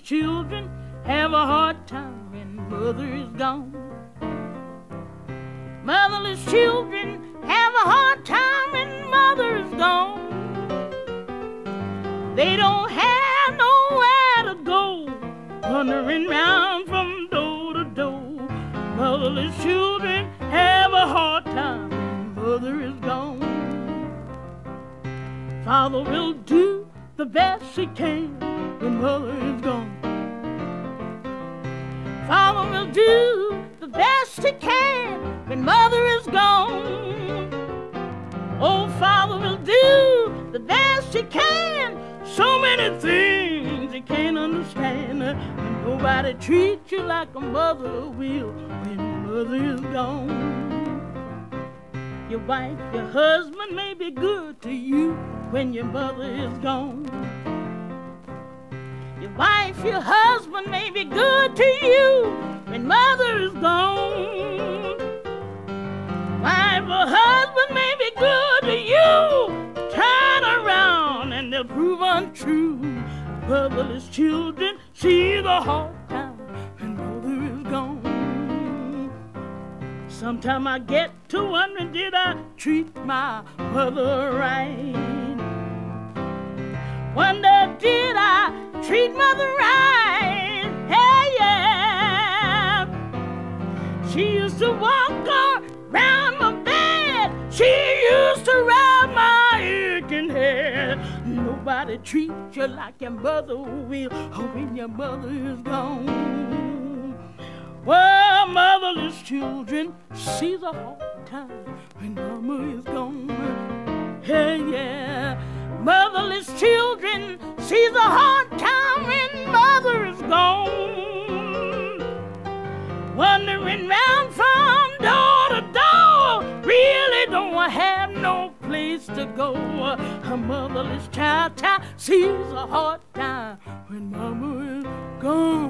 children have a hard time when mother is gone. Motherless children have a hard time when mother is gone. They don't have nowhere to go, wandering round from door to door. Motherless children have a hard time when mother is gone. Father will do the best he can when mother is gone. Father will do the best he can when mother is gone. Oh, Father will do the best he can. So many things he can't understand. And nobody treats you like a mother will when mother is gone. Your wife, your husband may be good to you when your mother is gone. Your wife, your husband may be good to you when mother is gone. Wife or husband may be good to you, turn around and they'll prove untrue. Motherless children see the hard time when mother is gone. Sometime I get to wondering, did I treat my mother right? Wonder, did I treat mother right? Hey, yeah. She used to walk around my bed. She used to rub my aching head. Nobody treats you like your mother will when your mother is gone. Well, motherless children see the hard time when mama is gone. Hey, yeah. Motherless children see the hard time when mother is gone. Wandering round from door to door, really don't have no place to go. A motherless child sees a hard time when mama is gone.